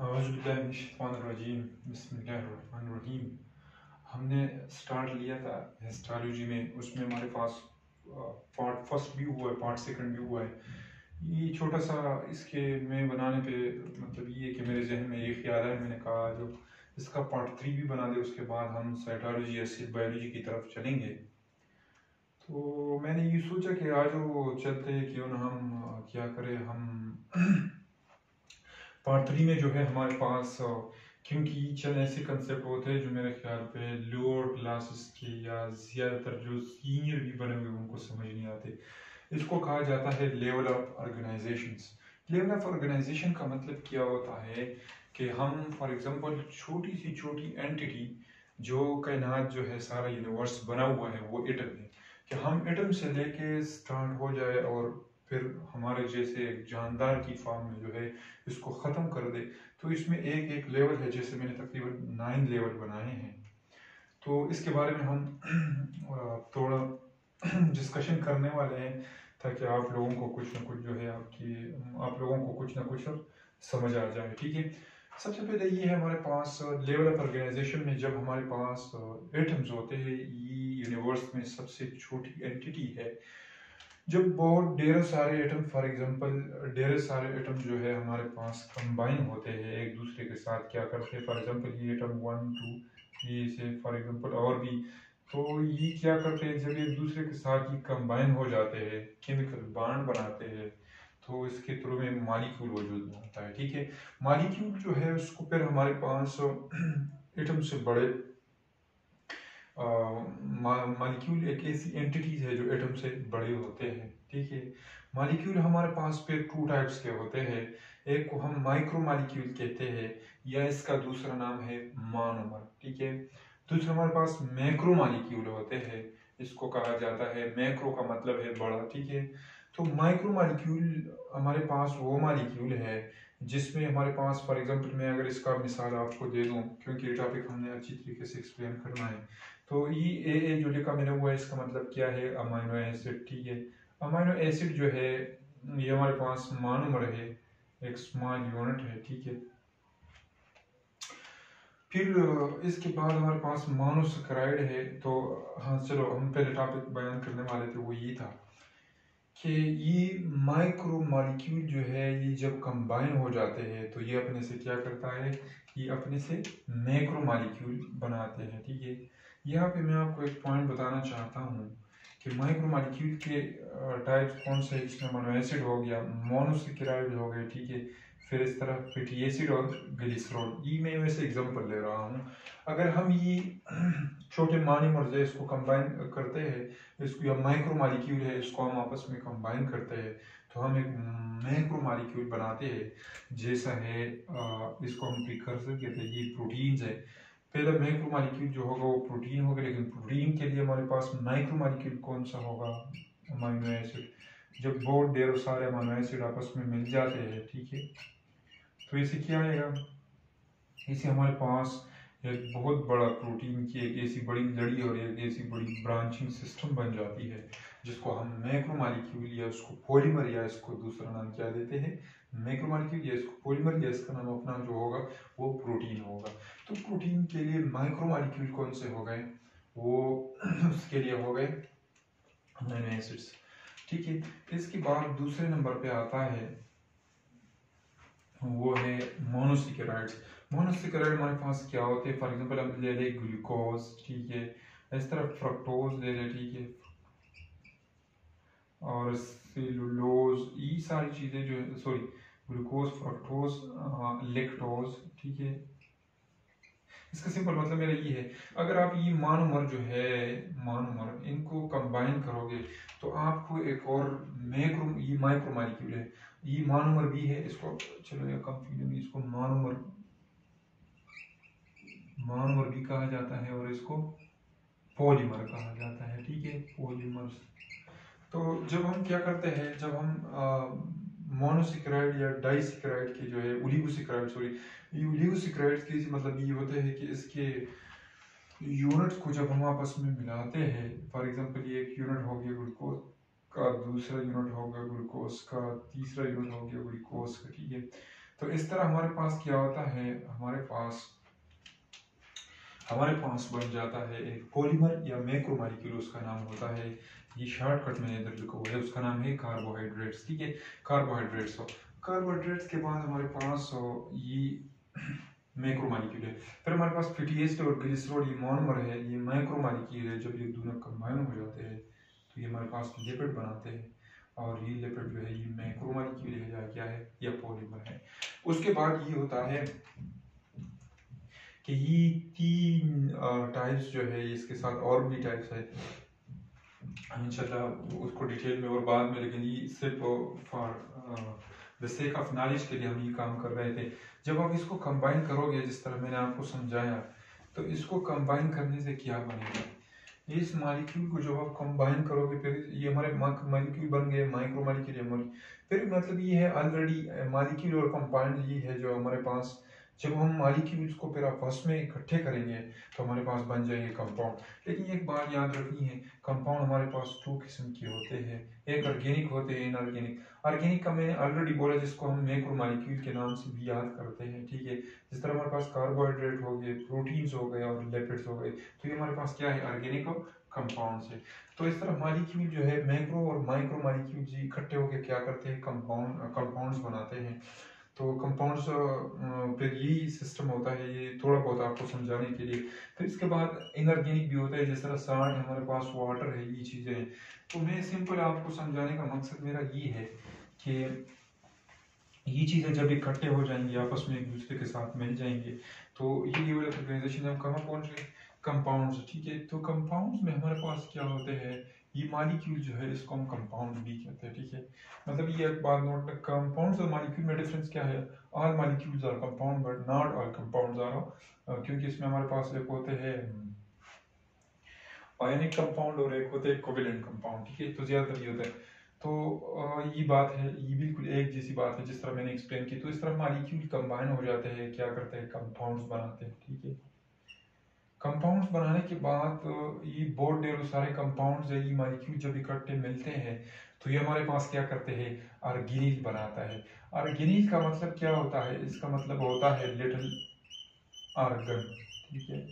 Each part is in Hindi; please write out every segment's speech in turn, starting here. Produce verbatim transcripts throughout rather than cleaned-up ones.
औज़ुबिल्लाहिमिनश्शैतानिर्रजीम बिस्मिल्लाहिर्रहमानिर्रहीम। हमने स्टार्ट लिया था हिस्टोलॉजी में, उसमें हमारे पास पार्ट फर्स्ट भी हुआ है, पार्ट सेकंड भी हुआ है। ये छोटा सा इसके में बनाने पे मतलब ये है कि मेरे जहन में ये ख्याल है, मैंने कहा जो इसका पार्ट थ्री भी बना दे, उसके बाद हम साइटोलॉजी या सेल बायोलॉजी की तरफ चलेंगे। तो मैंने ये सोचा कि आज वो चलते हैं, क्यों ना हम क्या करें, हम पार्ट थ्री में जो है हमारे पास, क्योंकि चंद ऐसे कंसेप्ट होते हैं जो मेरे ख्याल पे लोअर क्लासेस के या ज़्यादातर जो सीनियर भी बने हुए उनको समझ नहीं आते। इसको कहा जाता है level of organisations. Level of organisation का मतलब क्या होता है कि हम फॉर एग्जांपल छोटी सी छोटी एंटिटी, जो कायनात जो है सारा यूनिवर्स बना हुआ है वो एटम है, कि हम एटम से लेके स्टार्ट हो जाए और फिर हमारे जैसे जानदार की फॉर्म में जो है इसको ख़त्म कर दे। तो इसमें एक एक लेवल है, जैसे मैंने तकरीबन नाइन लेवल बनाए हैं। तो इसके बारे में हम थोड़ा डिस्कशन करने वाले हैं, ताकि आप लोगों को कुछ ना कुछ जो है आपकी आप लोगों को कुछ ना कुछ समझ आ जाए। ठीक है, सबसे पहले ये है हमारे पास लेवल ऑफ ऑर्गेनाइजेशन में, जब हमारे पास एटम्स होते हैं, ये यूनिवर्स में सबसे छोटी एंटिटी है। जब बहुत ढेर सारे एटम फॉर एग्जांपल ढेर सारे एटम जो है हमारे पास कंबाइन होते हैं एक दूसरे के साथ, क्या करते हैं फॉर एग्जांपल ये एटम वन टू ये से फॉर एग्जांपल और भी, तो ये क्या करते हैं जब एक दूसरे के साथ ये कंबाइन हो जाते हैं, केमिकल बॉन्ड बनाते हैं, तो इसके थ्रू में मॉलिक्यूल वजूद में आता है। ठीक है, मॉलिक्यूल जो है उसको फिर हमारे पास एटम से बड़े मॉलिक्यूल एक ऐसी एंटिटीज है जो एटम से बड़े होते हैं। ठीक है, मॉलिक्यूल हमारे पास पे टू टाइप्स के होते हैं, एक को हम माइक्रो मॉलिक्यूल कहते हैं या इसका दूसरा नाम है मोनोमर। ठीक है, दूसरा हमारे पास मैक्रो मॉलिक्यूल होते हैं, इसको कहा जाता है, मैक्रो का मतलब है बड़ा। ठीक है, तो माइक्रो मॉलिक्यूल हमारे पास वो मॉलिक्यूल है जिसमें हमारे पास फॉर एग्जांपल मैं अगर इसका मिसाल आपको दे दूं, क्योंकि ये टॉपिक हमने अच्छी तरीके से एक्सप्लेन करना है। तो ये ए ए जो लिखा मैंने हुआ है, इसका मतलब क्या है, अमाइनो एसिड। ठीक है, अमाइनो एसिड जो है ये हमारे पास मोनोमर है, एक स्मॉल यूनिट है। ठीक है, फिर इसके बाद हमारे पास मोनोसैकेराइड है। तो हाँ चलो, हम पहले टॉपिक बयान करने वाले थे वो ये था कि ये माइक्रो मॉलिक्यूल जो है ये जब कंबाइन हो जाते हैं तो ये अपने से क्या करता है, ये अपने से मैक्रो मॉलिक्यूल बनाते हैं। ठीक है, यहाँ पे मैं आपको एक पॉइंट बताना चाहता हूँ कि माइक्रो मॉलिक्यूल के टाइप्स कौन से, इसमें अमीनो एसिड हो गया, मोनोसैकेराइड हो गए। ठीक है, फिर इस तरह फैटी एसिड और ग्लिसरॉल, ये मैं वैसे एग्जांपल ले रहा हूँ। अगर हम ये छोटे मोनोमर्स है इसको कंबाइन करते हैं, इसको या माइक्रो मॉलिक्यूल है इसको हम आपस में कंबाइन करते हैं, तो हम एक मैक्रो मॉलिक्यूल बनाते हैं। जैसा है इसको हम प्रिकर्सर कहते हैं, ये प्रोटीन्स है। पहला मैक्रो मॉलिक्यूल जो होगा वो प्रोटीन होगा, लेकिन प्रोटीन के लिए हमारे पास माइक्रो मॉलिक्यूल कौन सा होगा, अमीनो एसिड। जब बहुत ढेर सारे अमीनो एसिड आपस में मिल जाते हैं, ठीक है, तो इसे क्या आएगा, इसे हमारे पास एक बहुत बड़ा प्रोटीन की एक ऐसी बड़ी लड़ी और एक ऐसी बड़ी ब्रांचिंग सिस्टम बन जाती है, जिसको हम मैक्रो मॉलिक्यूल या उसको पॉलीमर या इसको दूसरा नाम क्या देते हैं, मैक्रो मॉलिक्यूल या इसको पॉलीमर या इसका नाम अपना जो होगा वो प्रोटीन होगा। तो प्रोटीन के लिए माइक्रो मॉलिक्यूल कौन से हो गए, वो उसके लिए हो गए अमीनो एसिड्स। ठीक है, इसके बाद दूसरे नंबर पे आता है वो है मोनोसैकेराइड्स। मोनोसैकेराइड हमारे पास क्या होते हैं, फॉर एग्जांपल हम ले लें ग्लूकोज। ठीक है, इस तरह फ्रक्टोज ले लें। ठीक है, और सेलुलोज, ये सारी चीजें जो है, सॉरी ग्लूकोज, फ्रक्टोज, लेक्टोज। ठीक है, इसका सिंपल मतलब मेरा ये है, अगर आप ये मोनोमर जो है मोनोमर इनको कंबाइन करोगे तो आपको एक और मैक्रो, ये माइक्रो मॉलिक्यूल है, ये मोनोमर भी है, इसको चलो या कंफ्यूजन, इसको मोनोमर मोनोमर भी कहा जाता है और इसको पॉलीमर कहा जाता है। ठीक है, पॉलीमर्स। तो जब हम क्या करते हैं, जब हम मोनोसैकेराइड या डाइसैकेराइड के जो है ओलिगोसैकेराइड, सॉरी ये ओलिगोसैकेराइड के मतलब ये होते हैं कि इसके यूनिट्स को जब हम आपस में मिलाते हैं, फॉर एग्जांपल ये एक यूनिट हो गया ग्लूकोज का, दूसरा यूनिट हो गया ग्लूकोज का, तीसरा यूनिट हो गया ग्लूकोज का। ठीक है, तो इस तरह हमारे पास क्या होता है, हमारे पास हमारे पास बन जाता है एक पॉलीमर या मैक्रोमोलेक्यूल, उसका नाम होता है, ये शॉर्टकट मैंने इधर लिखा हुआ है, उसका नाम है कार्बोहाइड्रेट्स। ठीक है, कार्बोहाइड्रेट्स हो कार्बोहाइड्रेट्स के बाद हमारे पास हो ये मैक्रोमोलेक्यूल है। फिर हमारे पास फैटी एसिड और ग्लिसरॉल, ये मोनोमर है, ये मैक्रोमोलेक्यूल है। जब ये दोनों कंबाइन हो जाते हैं तो ये हमारे पास लिपिड बनाते हैं, और ये लिपिड जो है ये मैक्रोमोलेक्यूल है या क्या है, या पॉलीमर है। उसके बाद ये होता है कि ये तीन टाइप्स जो है, इसके साथ और भी टाइप्स है, इंशाल्लाह उसको डिटेल में और बाद में, लेकिन ये सिर्फ for the sake of knowledge के लिए हम ये काम कर रहे थे। जब आप इसको कंबाइन करोगे जिस तरह मैंने आपको समझाया, तो इसको कंबाइन करने से क्या बनेगा, इस मॉलिक्यूल को जब आप कंबाइन करोगे, फिर ये हमारे मॉलिक्यूल बन गए माइक्रो मॉलिक्यूल। फिर मतलब ये है ऑलरेडी मॉलिक्यूल और कंपाउंड ये है जो हमारे पास, जब हम मॉलिक्यूल्स को फिर आपस में इकट्ठे करेंगे तो हमारे पास बन जाएंगे कंपाउंड। लेकिन एक बात याद रखनी है, कंपाउंड हमारे पास दो किस्म के होते हैं, एक ऑर्गेनिक होते हैं, इनऑर्गेनिक। ऑर्गेनिक का मैंने ऑलरेडी बोला, जिसको हम मैक्रो मॉलिक्यूल के नाम से भी याद करते हैं। ठीक है, जिस तरह हमारे पास कार्बोहाइड्रेट हो गए, प्रोटीन्स हो गए और लिपिड्स हो गए, तो ये हमारे पास क्या है, ऑर्गेनिक और कंपाउंड्स है। तो इस तरह मॉलिक्यूल जो है मैक्रो और माइक्रो मॉलिक्यूल जी इकट्ठे होकर क्या करते हैं, कंपाउंड कंपाउंड्स बनाते हैं। तो कंपाउंड्स फिर यही सिस्टम होता है, ये थोड़ा बहुत आपको समझाने के लिए। फिर इसके बाद इनऑर्गेनिक भी होता है, जिस तरह साल्ट है हमारे पास, वाटर है, ये चीज़ें हैं। तो मैं सिंपल आपको समझाने का मकसद मेरा ये है कि ये चीज़ें जब इकट्ठे हो जाएंगी आपस में, एक दूसरे के साथ मिल जाएंगे, तो ये लेवल ऑफ ऑर्गेनाइजेशन हम कहाँ पहुँच गए, कंपाउंड्स। ठीक है, तो कंपाउंड्स में हमारे पास क्या होते हैं, ये मॉलिक्यूल जो है इसको हम कंपाउंड भी कहते हैं। ठीक है, मतलब ये एक बात नोट, कंपाउंड्स और मॉलिक्यूल में डिफरेंस क्या है, all molecules are compound but not all compounds are, क्योंकि इसमें हमारे पास एक होते हैं आयनिक कंपाउंड और एक होते हैं कोवेलेंट कंपाउंड। ठीक है, तो ज्यादातर ये होता है। तो ये बात है, ये बिल्कुल एक जैसी बात है जिस तरह मैंने एक्सप्लेन की। तो इस तरह मॉलिक्यूल कंबाइन हो जाते हैं, क्या करते हैं, कंपाउंड्स बनाते हैं। ठीक है, कंपाउंड्स बनाने के बाद ये बहुत ढेर सारे कंपाउंड्स है, ये मॉलिक्यूल जब इकट्ठे मिलते हैं तो ये हमारे पास क्या करते हैं, ऑर्गेनिल बनाता है। ऑर्गेनिल का मतलब क्या होता है, इसका मतलब होता है लिटिल ऑर्गन। ठीक है,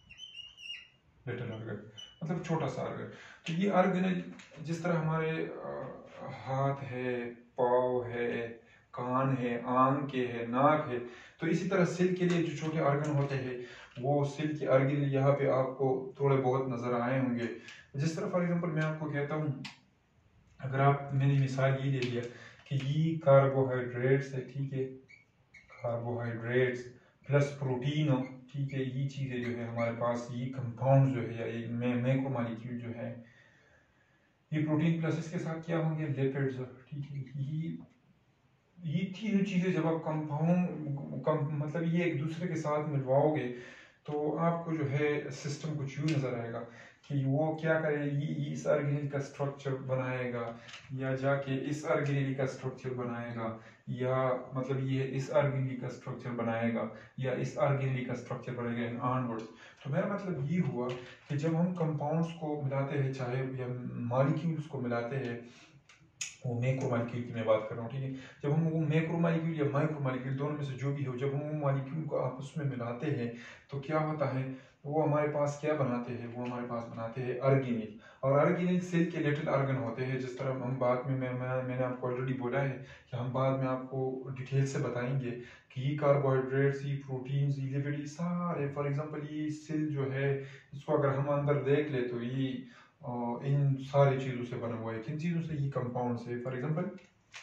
लिटिल ऑर्गन मतलब छोटा सा ऑर्गन। तो ये ऑर्गेनिल, जिस तरह हमारे हाथ है, पाँव है, कान है, आंख है, नाक है, तो इसी तरह सिल के लिए जो छोटे ऑर्गन होते हैं, वो सिल के ऑर्गन यहाँ पे आपको थोड़े बहुत नजर आए होंगे। जिस तरह फॉर एग्जांपल मैं आपको कहता हूँ, अगर आप, मैंने मिसाल ये ले लिया कि ये कार्बोहाइड्रेट्स है। ठीक है, कार्बोहाइड्रेट्स प्लस प्रोटीन हो। ठीक है, ये चीज़ें जो है हमारे पास, ये कंपाउंड जो है या ये मैक्रो मॉलिक्यूल जो है, ये प्रोटीन प्लस इसके साथ क्या होंगे, लिपिड्स। ठीक है, ये ये तीनों चीज़ें जब आप कंपाउंड कम, मतलब ये एक दूसरे के साथ मिलवाओगे तो आपको जो है सिस्टम कुछ यूँ नज़र आएगा कि वो क्या करे, ये इस ऑर्गेनिल का स्ट्रक्चर बनाएगा, या जाके इस ऑर्गेनिल का स्ट्रक्चर बनाएगा, या मतलब ये इस ऑर्गेनिल का स्ट्रक्चर बनाएगा, या इस ऑर्गेनिल का स्ट्रक्चर बनाएगा इन ऑनवर्ड्स। तो मेरा मतलब ये हुआ कि जब हम कंपाउंड्स को मिलाते हैं, चाहे या मॉलिक्यूल्स को मिलाते हैं, वो मैक्रो मॉलिक्यूल की मैं बात कर रहा हूँ। ठीक है, जब हम वो मैक्रो मॉलिक्यूल या माइक्रो मॉलिक्यूल दोनों में से जो भी हो, जब हम वो मॉलिक्यूल को आपस में मिलाते हैं तो क्या होता है, वो हमारे पास क्या बनाते हैं, वो हमारे पास बनाते हैं ऑर्गेनिल। और ऑर्गेनिल सेल के लिटिल ऑर्गन होते हैं, जिस तरह हम बाद में, मैं, मैं मैंने आपको ऑलरेडी बोला है कि हम बाद में आपको डिटेल से बताएंगे कि ये कार्बोहाइड्रेट्स, ये प्रोटीन्स, ये लिपिड, सारे, फॉर एग्जाम्पल ये सेल जो है, इसको अगर हम अंदर देख ले तो ये और इन सारी चीज़ों से बना हुआ है। किन चीज़ों से, ये कंपाउंड से। फॉर एग्जांपल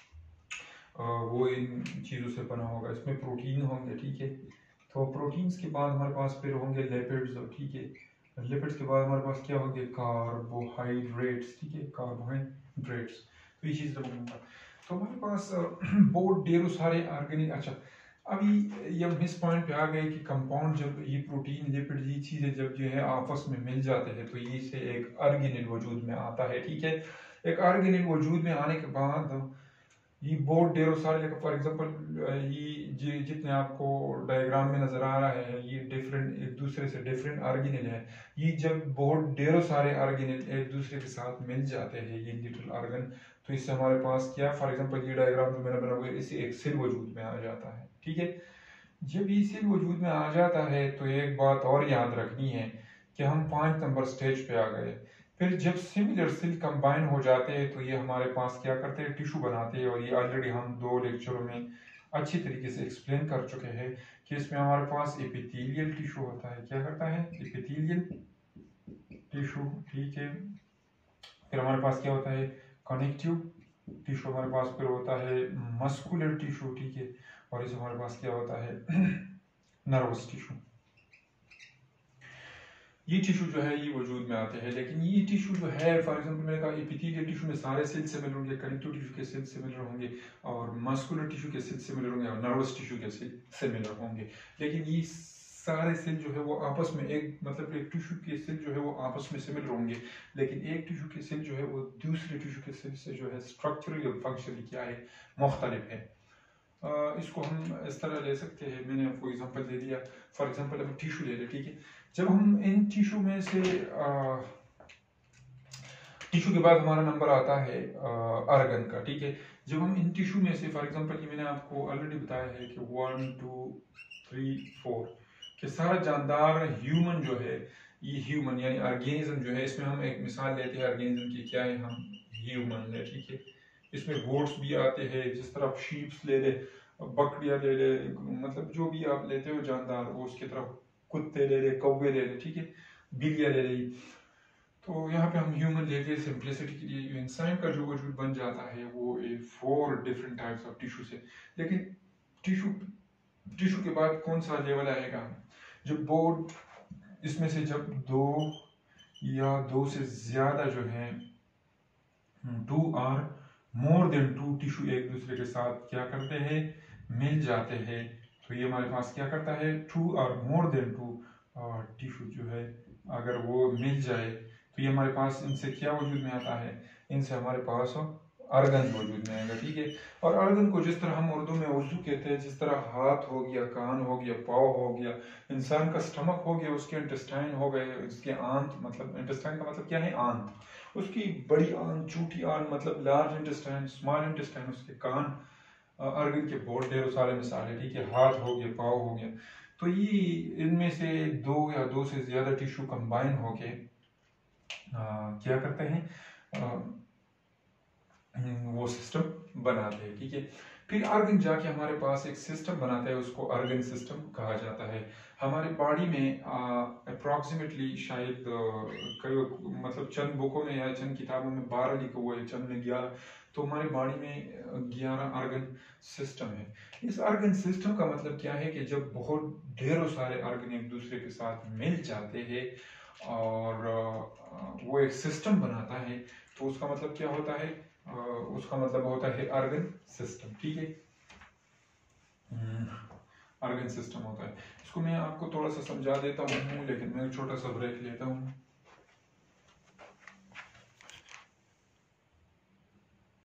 वो इन चीज़ों से बना होगा, इसमें प्रोटीन होंगे। ठीक है, तो प्रोटीन्स के बाद हमारे पास फिर होंगे लिपिड्स। ठीक है, लिपिड्स के बाद हमारे पास क्या होंगे, कार्बोहाइड्रेट्स। ठीक है, कार्बोहाइड्रेट्स, तो ये चीज़ जब होगा तो हमारे पास बहुत ढेरों सारे ऑर्गेनिक। अच्छा, अभी ये हम इस पॉइंट पे आ गए कि कंपाउंड, जब ये प्रोटीन, लिपिड, ये चीज़ें जब जो है आपस में मिल जाते हैं तो ये से एक ऑर्गेनिल वजूद में आता है। ठीक है, एक ऑर्गेनिल वजूद में आने के बाद ये बहुत ढेरों सारे, फॉर एग्जांपल ये जि, जितने आपको डायग्राम में नजर आ रहा है, ये डिफरेंट, एक दूसरे से डिफरेंट ऑर्गेनिल है। ये जब बहुत ढेरों सारे ऑर्गेनिल एक दूसरे के साथ मिल जाते हैं, ये लिटिल ऑर्गन, तो इससे हमारे पास क्या, फॉर एग्जांपल ये डायग्राम जो मैंने बना हुआ है, इससे एक सेल वजूद में आ जाता है। ठीक है, जब ये सेल वजूद में आ जाता है तो एक बात और याद रखनी है कि हम पांच नंबर स्टेज पे आ गए। फिर जब सिमिलर सेल कंबाइन हो जाते हैं तो ये हमारे पास क्या करते हैं, टिश्यू बनाते हैं। और ये ऑलरेडी हम दो लेक्चरों में अच्छी तरीके से एक्सप्लेन कर चुके हैं कि इसमें हमारे पास एपिथेलियल टिश्यू होता है। क्या करता है, एपिथेलियल टिश्यू। ठीक है, फिर हमारे पास क्या होता है, कनेक्टिव टिश्यू हमारे पास, फिर होता है मस्कुलर टिश्यू। ठीक है, और इस हमारे पास क्या होता है, नर्वस टिश्यू। ये टिश्यू जो है ये वजूद में आते हैं। लेकिन ये टिश्यू जो है, फॉर एग्जांपल मैंने कहा एपिथेलियल टिश्यू में सारे सेल सिमिलर होंगे, कनेक्टिव टिश्यू के सेल सिमिलर होंगे, और मस्कुलर टिश्यू के सेल सिमिलर होंगे, और नर्वस टिश्यू के सेल सिमिलर होंगे। लेकिन ये सारे सेल जो है वो आपस में एक मतलब एक टिश्यू के सेल जो है वो आपस में सिमिलर होंगे, लेकिन एक टिश्यू के सेल जो है वो दूसरे टिश्यू के सेल से जो है स्ट्रक्चरली और फंक्शनली क्या है, मुख्तलिफ है। Uh, इसको हम इस तरह ले सकते हैं, मैंने आपको एग्जांपल दे दिया। फॉर एग्जांपल हम टिश्यू ले लें। ठीक है, जब हम इन टिश्यू में से टिश्यू के बाद हमारा नंबर आता है आर्गन का। ठीक है, जब हम इन टिश्यू में से, फॉर एग्जांपल ये मैंने आपको ऑलरेडी बताया है कि वन टू थ्री फोर कि सारा जानदार ह्यूमन जो है, ये ह्यूमन यानी ऑर्गेनिज्म जो है, इसमें हम एक मिसाल लेते हैं ऑर्गेनिज्म की, क्या है, हम ह्यूमन है। ठीक है, इसमें गोट्स भी आते हैं, जिस तरह आप शीप्स ले ले, बकरियां ले ले, मतलब जो भी आप लेते हो जानदार, वो उसकी तरफ कुत्ते ले ले, कौवे ले ले, ठीक है, बिल्लियां ले ले। तो यहाँ पे हम ह्यूमन लेते हैं सिंप्लिसिटी के लिए। इंसान का जो वजूद बन जाता है वो four different types of tissue से। लेकिन टिश्यू टिश्यू के बाद कौन सा लेवल आएगा, जब बोर्ड इसमें से जब दो या दो से ज्यादा जो है, two or more than two tissue एक दूसरे के साथ क्या करते हैं, मिल जाते हैं, तो ये हमारे पास क्या करता है, टू और मोर देन टू टिश्यू जो है अगर वो मिल जाए तो ये हमारे पास इनसे क्या वजूद में आता है, इनसे हमारे पास अर्गन वजूद में आएगा। ठीक है, और अर्गन को जिस तरह हम उर्दू में उज़्ज़ू कहते हैं, जिस तरह हाथ हो गया, कान हो गया, पाँव हो गया, इंसान का स्टमक हो गया, उसके इंटेस्टाइन हो गए, उसके आंत, मतलब इंटेस्टाइन का मतलब क्या है, आंत, उसकी बड़ी आंत, छोटी आंत, मतलब लार्ज इंटेस्टाइन, स्मॉल इंटेस्टाइन, उसके कान, अर्गन के बहुत ढेरों सारे मिसाल है। ठीक है, हाथ हो गया, पाँव हो गया। तो ये इनमें से दो या दो से ज्यादा टिश्यू कंबाइन होके क्या करते हैं, आ, वो सिस्टम बनाते हैं। ठीक है, फिर ऑर्गन जाके हमारे पास एक सिस्टम बनाता है, उसको ऑर्गन सिस्टम कहा जाता है। हमारे बॉडी में अप्रोक्सीमेटली शायद कई मतलब चंद बुकों में या चंद किताबों में बारह लिखा हुआ है, चंद में ग्यारह, तो हमारी बॉडी में ग्यारह ऑर्गन सिस्टम है। इस ऑर्गन सिस्टम का मतलब क्या है कि जब बहुत ढेरों सारे ऑर्गन एक दूसरे के साथ मिल जाते हैं और वो एक सिस्टम बनाता है, तो उसका मतलब क्या होता है, उसका मतलब होता है ऑर्गन सिस्टम। ठीक है, ऑर्गन सिस्टम होता है। इसको मैं आपको थोड़ा सा समझा देता हूँ, लेकिन मैं छोटा सा ब्रेक लेता हूँ।